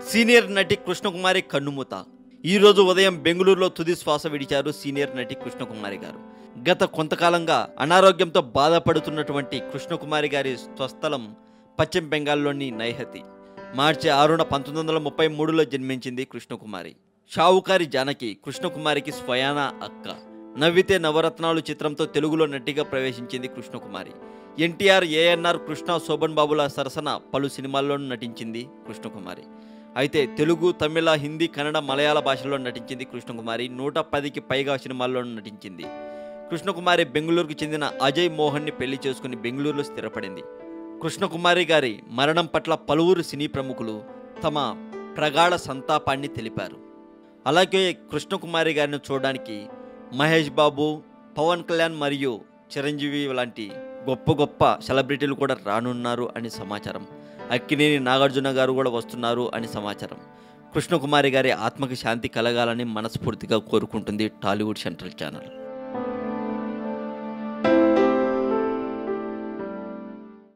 Senior నటి కృష్ణకుమారి కన్నుమూత. ఈరోజు ఉదయం బెంగళూరులో తుది శ్వాస విడిచారు సీనియర్ నటి కృష్ణకుమారి గారు. గత కొంతకాలంగా అనారోగ్యంతో బాధపడుతున్నటువంటి కృష్ణకుమారి గారి స్వస్థలం పశ్చిమ బెంగాల్లోని నైహతి. మార్చి 6న 1933లో జన్మించింది కృష్ణకుమారి. షావుకారి జానకి కృష్ణకుమారికి స్వయాన అక్క. నవ్వితే నవరత్నాలు చిత్రంతో తెలుగులో నటిగా ప్రవేశించింది కృష్ణకుమారి. ఎన్టీఆర్, ఏఎన్ఆర్, కృష్ణ, శోభన్ బాబుల సరసన పలు సినిమాల్లోనూ నటించింది కృష్ణకుమారి. అయితే తెలుగు, తమిళ, హిందీ, కన్నడ, మలయాళ భాషల్లో నటించింది కృష్ణకుమారి. 110కి పైగా సినిమాల్లోనూ నటించింది. కృష్ణకుమారి బెంగళూరుకు చెందిన అజయ్ మోహన్ని పెళ్లి చేసుకుని బెంగళూరులో స్థిరపడింది. కృష్ణకుమారి గారి మరణం పట్ల పలువురు సినీ ప్రముఖులు తమ ప్రగాఢ సంతాపాన్ని తెలిపారు. అలాగే కృష్ణకుమారి గారిని చూడడానికి మహేష్ బాబు, పవన్ కళ్యాణ్ మరియు చిరంజీవి లాంటి గొప్ప గొప్ప సెలబ్రిటీలు కూడా రానున్నారు అని సమాచారం. అక్కినేని నాగార్జున గారు కూడా వస్తున్నారు అని సమాచారం. కృష్ణకుమారి గారి ఆత్మకి శాంతి కలగాలని మనస్ఫూర్తిగా కోరుకుంటుంది టాలీవుడ్ సెంట్రల్ ఛానల్.